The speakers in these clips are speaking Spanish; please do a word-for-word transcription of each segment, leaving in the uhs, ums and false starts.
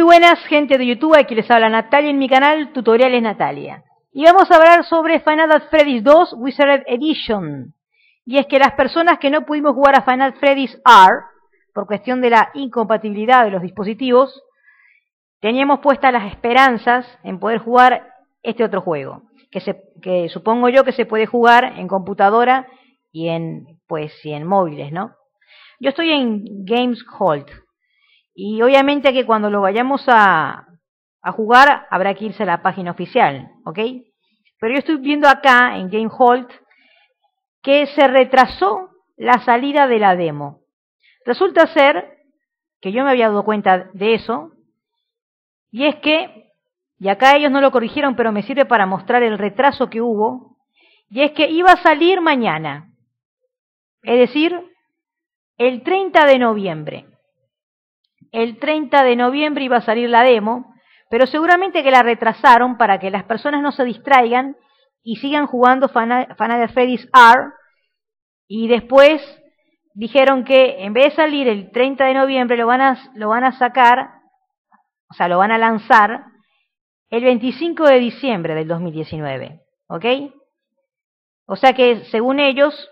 buenas, gente de YouTube, aquí les habla Natalia en mi canal Tutoriales Natalia. Y vamos a hablar sobre Final Freddy's dos Wizard Edition. Y es que las personas que no pudimos jugar a Final Freddy's R, por cuestión de la incompatibilidad de los dispositivos, teníamos puestas las esperanzas en poder jugar este otro juego, que, se, que supongo yo que se puede jugar en computadora y en, pues, y en móviles, ¿no? Yo estoy en GamesHolt. Y obviamente que cuando lo vayamos a, a jugar habrá que irse a la página oficial, ¿ok? Pero yo estoy viendo acá en GamesHolt que se retrasó la salida de la demo. Resulta ser que yo me había dado cuenta de eso, y es que, y acá ellos no lo corrigieron, pero me sirve para mostrar el retraso que hubo, y es que iba a salir mañana, es decir, el treinta de noviembre. El treinta de noviembre iba a salir la demo, pero seguramente que la retrasaron para que las personas no se distraigan y sigan jugando Final Freddy's R, y después dijeron que en vez de salir el treinta de noviembre lo van a, lo van a sacar, o sea, lo van a lanzar el veinticinco de diciembre del dos mil diecinueve, ¿ok? O sea que según ellos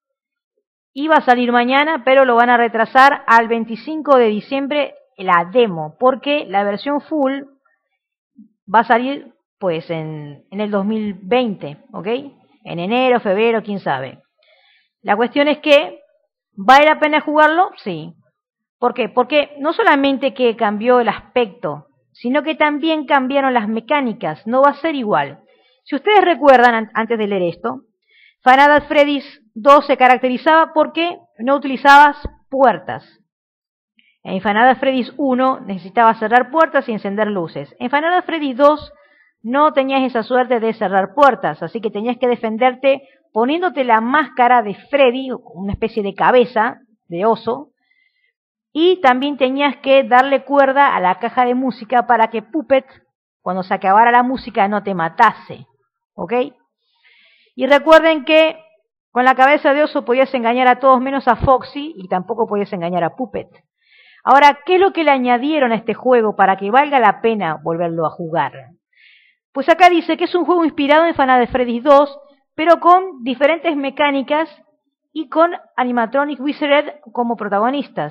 iba a salir mañana, pero lo van a retrasar al veinticinco de diciembre la demo, porque la versión full va a salir pues en, en el dos mil veinte, ¿ok? En enero, febrero, quién sabe. La cuestión es que, ¿vale la pena jugarlo? Sí. ¿Por qué? Porque no solamente que cambió el aspecto, sino que también cambiaron las mecánicas, no va a ser igual. Si ustedes recuerdan, antes de leer esto, Final Freddy's dos se caracterizaba porque no utilizabas puertas. En Final Freddy's uno necesitabas cerrar puertas y encender luces. En Final Freddy's dos no tenías esa suerte de cerrar puertas, así que tenías que defenderte poniéndote la máscara de Freddy, una especie de cabeza de oso, y también tenías que darle cuerda a la caja de música para que Puppet, cuando se acabara la música, no te matase, ¿ok? Y recuerden que con la cabeza de oso podías engañar a todos menos a Foxy y tampoco podías engañar a Puppet. Ahora, ¿qué es lo que le añadieron a este juego para que valga la pena volverlo a jugar? Pues acá dice que es un juego inspirado en Final Freddy's dos, pero con diferentes mecánicas y con Animatronic Wizard como protagonistas.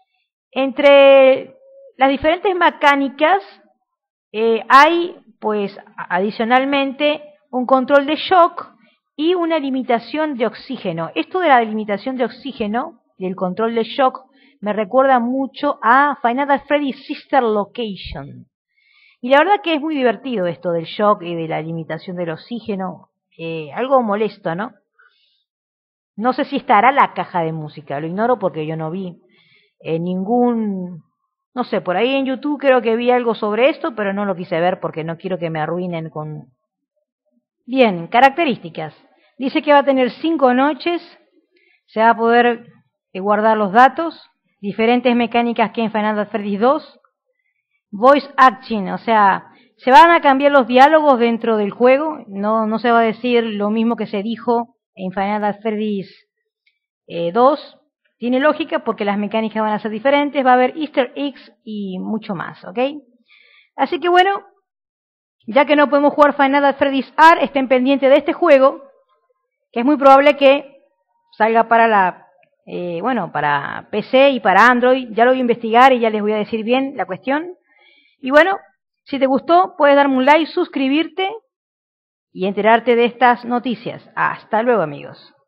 Entre las diferentes mecánicas eh, hay, pues, adicionalmente un control de shock y una limitación de oxígeno. Esto de la limitación de oxígeno y el control de shock me recuerda mucho a Final Freddy's Sister Location. Y la verdad que es muy divertido esto del shock y de la limitación del oxígeno. Eh, algo molesto, ¿no? No sé si estará la caja de música, lo ignoro porque yo no vi eh, ningún... No sé, por ahí en YouTube creo que vi algo sobre esto, pero no lo quise ver porque no quiero que me arruinen con... Bien, características. Dice que va a tener cinco noches, se va a poder eh, guardar los datos, diferentes mecánicas que en Final Freddy's dos, voice acting, o sea, se van a cambiar los diálogos dentro del juego, no, no se va a decir lo mismo que se dijo en Final Freddy's eh, dos, tiene lógica porque las mecánicas van a ser diferentes, va a haber easter eggs y mucho más, ¿ok? Así que bueno, ya que no podemos jugar Final Freddy's R, estén pendientes de este juego, que es muy probable que salga para la eh, bueno, para P C y para Android. Ya lo voy a investigar y ya les voy a decir bien la cuestión. Y bueno, si te gustó, puedes darme un like, suscribirte y enterarte de estas noticias. Hasta luego, amigos.